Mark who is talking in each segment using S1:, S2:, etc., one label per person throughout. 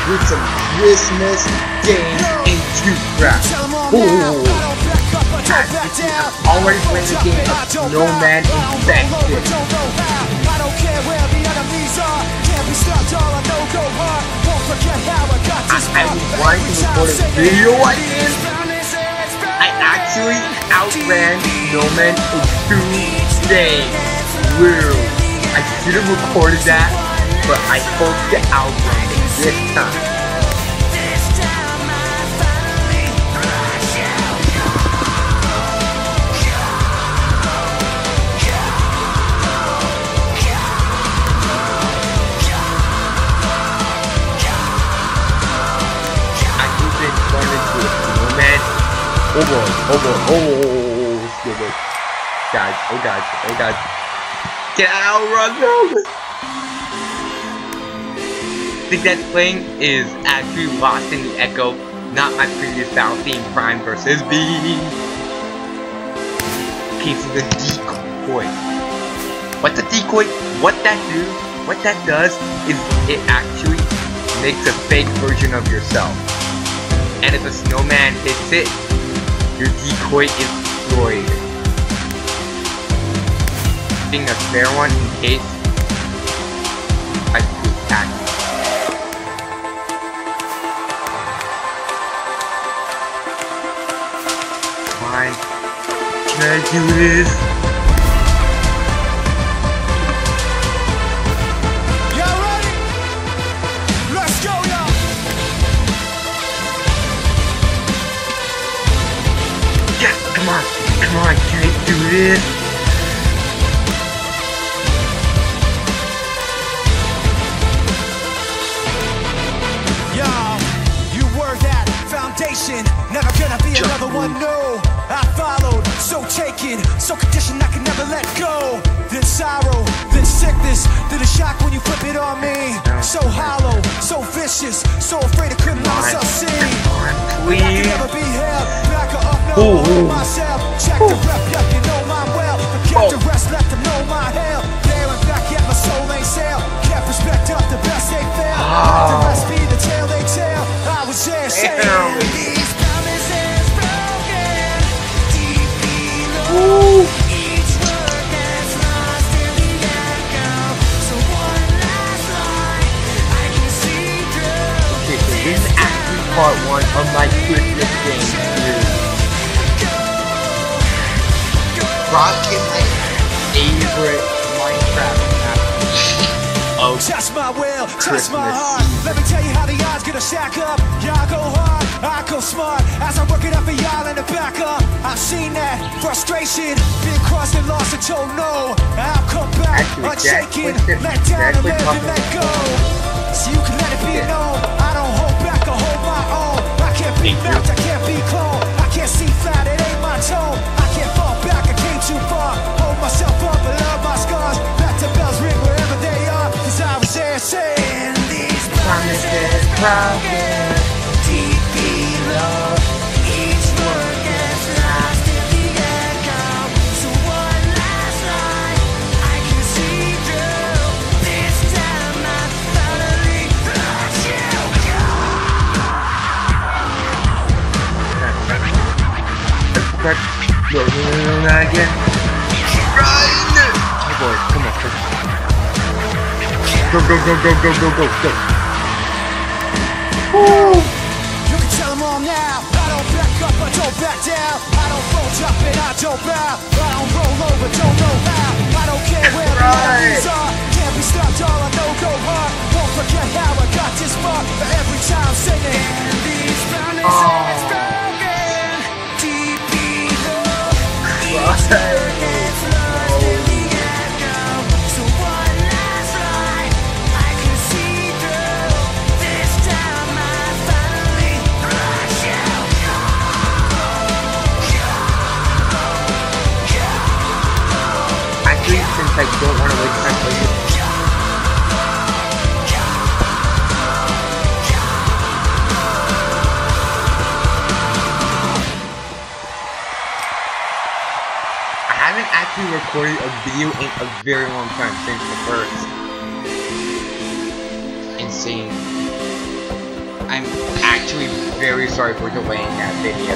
S1: with some Christmas game into craft. Ooh. I'm already playing the game of Snowman Infected. I was wanting to record a video like this. I actually outran Snowman in 2 days. Woo! I should have recorded that, but I hope to outrun it this time. Oh boy, oh boy, oh boy. Guys, oh guys, oh guys. Get out, run, no! The dead plane is actually lost in the echo, not my previous battle theme, Prime versus B. Okay, so the decoy. What's a decoy? What that does is it actually makes a fake version of yourself. And if a snowman hits it, your decoy is destroyed. Being a spare one in case I do attack. Fine. Can I do this? Come on, can I do this?
S2: Yo, you were that foundation, never gonna be another one, no. I followed, so taken, so conditioned I can never let go. Then sorrow, then sickness, then a shock when you flip it on me. So hollow, so vicious, so afraid I couldn't let myself see. I can never be held, back or up, no, myself. Check the rep, yep, you know mine well. But kept the rest, left to know my hell. There and back, yet my soul ain't sail. Kept respect up, the best they fail. Let the rest be the tale they tell. I was there saying these promises broken deep below. Each word that's lost in the echo. So one last line I can see through.
S1: Okay, so this is actually part 1 of my Christmas game series. Rockin' my favorite Minecraft map. Oh,
S2: touch my will, touch my heart. Let me tell you how the odds gonna stack up. Y'all go hard, I go smart. As I work it up for y'all in the back up. I've seen that frustration, been crossed and lost and told no. I'll come back, unshaken, let down and live and let go. So you can let it be known, I don't hold back or hold my own. I can't be melted, I can't be cloned. I can't see flat, it ain't my tone. I can't fall back, I came too far. Hold myself up, I love my scars. Let the bells ring wherever they are. Cause I was there saying these promises broken deep below. Each word gets lost in the echo. So one last line I can see through. This time I finally let you go.
S1: No, not again. Run! Hey boy, come on, come on. Go, go, go, go, go, go, go, go. Woo!
S2: You can tell them all now. I don't back up, I don't back down. I don't fold up and I don't bow. I don't roll over, don't know how. I don't care where the enemies are. Can't be stopped, all I know go hard. Won't forget how I got this far. For every time singing. And these promises broken deep below. Each word gets lost in the echo. So one last line I can see through. This time I finally let you go.
S1: Actually, since I don't want to waste time playing this, I haven't actually recorded a video in a very long time since the first. Insane. I'm actually very sorry for delaying that video.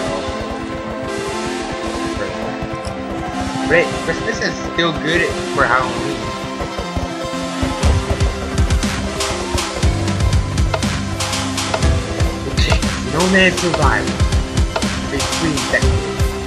S1: But Christmas is still good for Halloween. Okay, Snowman Survival. Between decades.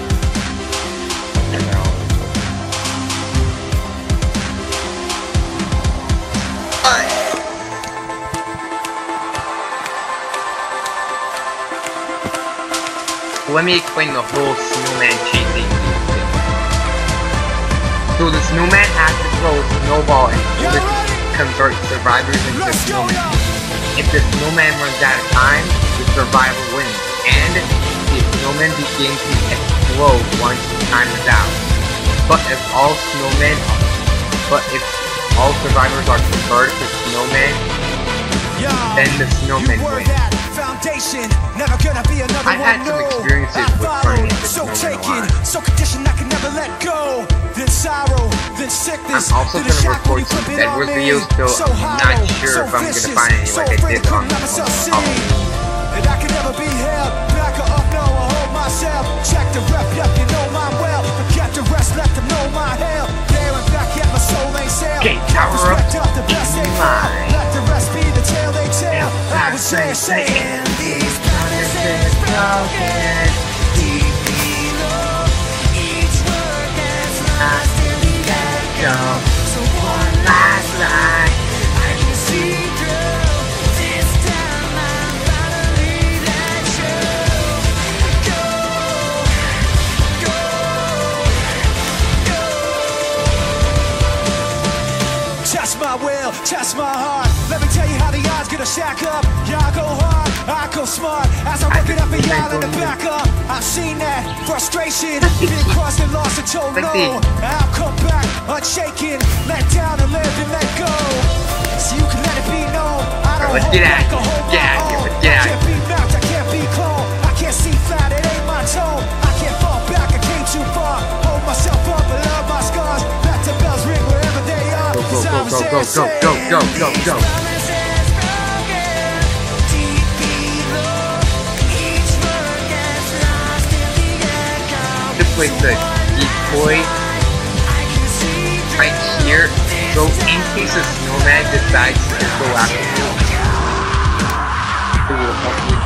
S1: Let me explain the whole snowman chasing thing. So the snowman has to throw a snowball and convert survivors into snowmen. If the snowman runs out of time, the survivor wins, and the snowman begins to explode once time is out. But if all survivors are converted to snowmen, then the snowman wins. Never gonna be another I've had some experiences with turning into snowman. So conditioned I can never let go. Then sorrow, then sickness. I'm also gonna record some Edward videos, so I'm not sure if I'm gonna find any like I did on and I can never be held back or up, no, I hold myself. Check the rep, yep, you know mine well. Forget the rest, let them know my hell. There and back, yet my soul ain't sail. Okay, tower up, the best they find. Let the rest be the tale they tell. I was saying these promises broken. Deep below each word that's lost in the echo. So one last lie I can see through. This time I'm finally let you go. Go, go. Test my will, test my heart. Let me tell you how the odds gonna stack up. Yeah, I go hard, I go smart. As I work it up and y'all in the back up. I've seen that frustration. Been crossed and lost and told no. I'll come back unshaken. Let down and live and let go. So you can let it be known. I don't hold back or hold my own. I can't be knocked, I can't be cloned. I can't see flat, it ain't my tone. I can't fall back, I came too far. Hold myself up, I love my scars. Let the bells ring wherever they are. Go. With the decoy right here, so in case a snowman decides to go after you, it will help you.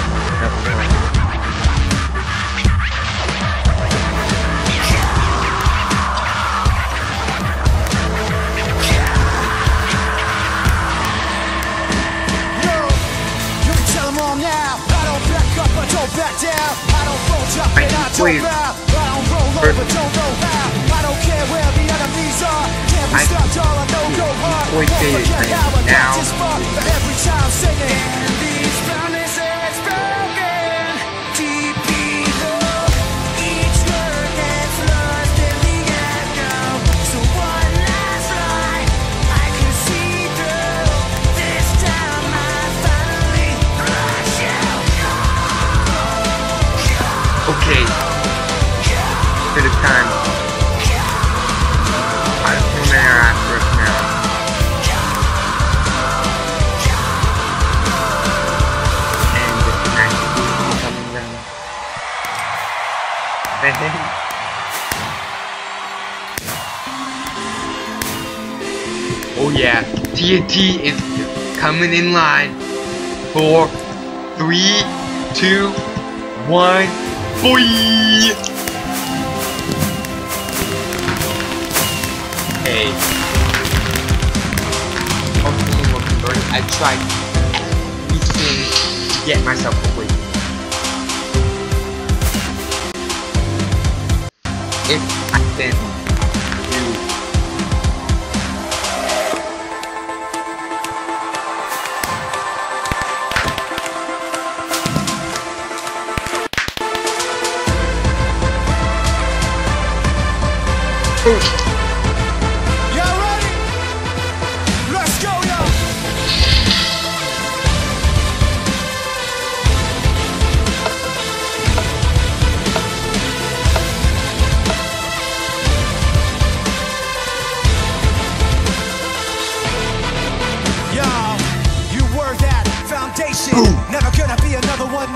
S1: You can tell them all now. I don't back up, I don't back down. I don't roll up and I don't bow. But don't know how. I don't care where the enemies are. Can't be stopped, all I know go hard. Won't forget how I got this far. But every time singing, and these promises broken. Deep below each word that's lost in the echo. So one last lie I can see through. This time I finally rush out. Okay. Bit of time. I don't know when they're after us now. And the next is coming down. Oh yeah, TNT is coming in line. 4, 3, 2, 1, boy! Hopefully we'll convert it. I tried everything to get myself away from it. If I can do
S2: Y'all ready? Let's go, yo! Y'all, you were that foundation. Never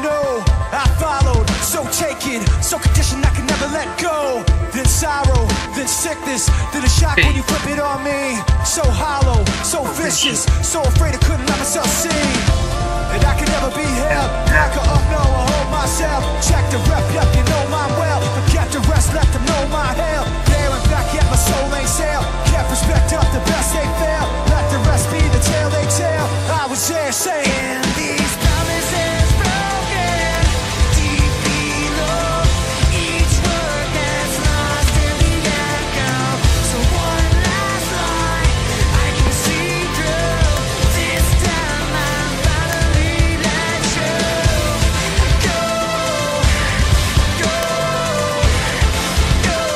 S2: know. I followed, so taken, so conditioned I could never let go. Then sorrow, then sickness, then a shock when you flip it on me. So hollow, so vicious, so afraid I couldn't let myself see. And I could never be held, back or up, no, I hold myself. Check the rep, yep, you know mine well. Forget the rest, let them know my hell. There and back, yet my soul ain't sail. Can't respect up, the best they fail. Let the rest be the tale they tell. I was there saying these promises broken, deep below. Each word gets lost in the echo. So one last line I can see through. This time I'm finally let you go, go, go.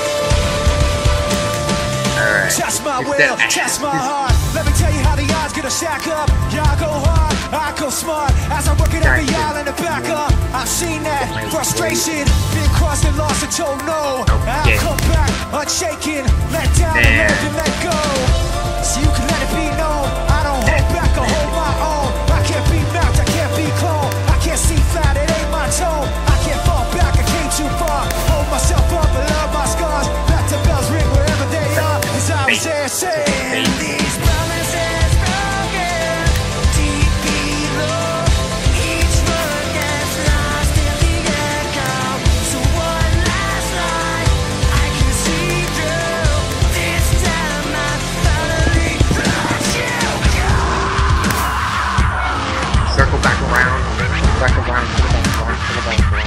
S1: Alright.
S2: Test my will, test my heart. Let me tell you how the odds gonna stack up. Yeah, I go hard, I go smart. As I'm working every yard in the back up. I've seen that frustration, been crossed and lost and told no. I'll come back unshaken, let down and learn to let go. So you can let it be known, I don't hold back, I hold my own. I can't be matched, I can't be cloned. I can't see flat, it ain't my tone. I can't fall back, I came too far. Hold myself up, I love my scars. Let the bells ring wherever they are. As I was there saying these promises broken, deep below. Each word gets lost in the echo. So one last line I can see through. This time I finally let you go.
S1: Circle back around, back around, circle back around.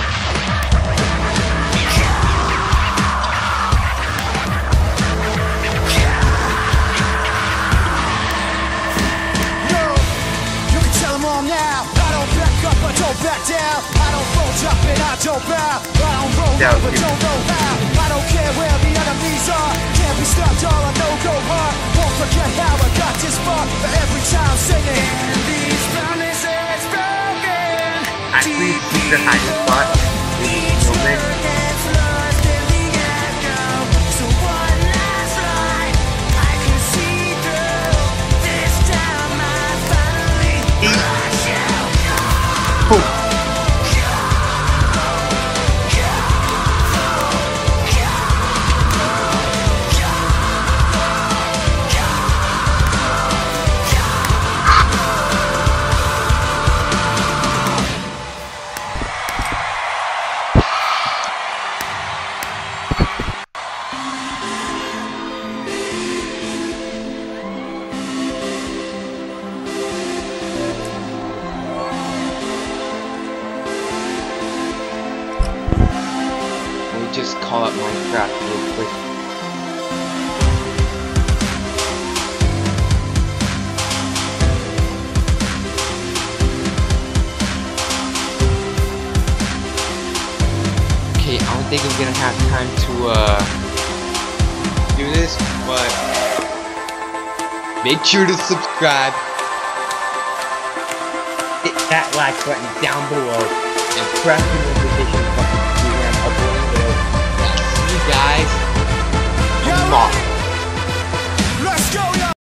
S2: Now, I don't back up, I don't back down. I don't fold up and I don't bow. I don't roll up, but don't know how. I don't care where the enemies are. Can't be stopped, all I know go hard. Won't forget how I got this far. For every time singing, and these promises broken.
S1: Actually, this is the highest spot.
S2: Each word gets lost in the echo. So one last line I can see through. This time I finally let you go.
S1: Boom. Just call up Minecraft real quick. Okay, I don't think I'm gonna have time to do this, but make sure to subscribe, hit that like button down below, and press the notification button so you can upload videos. You guys, come on.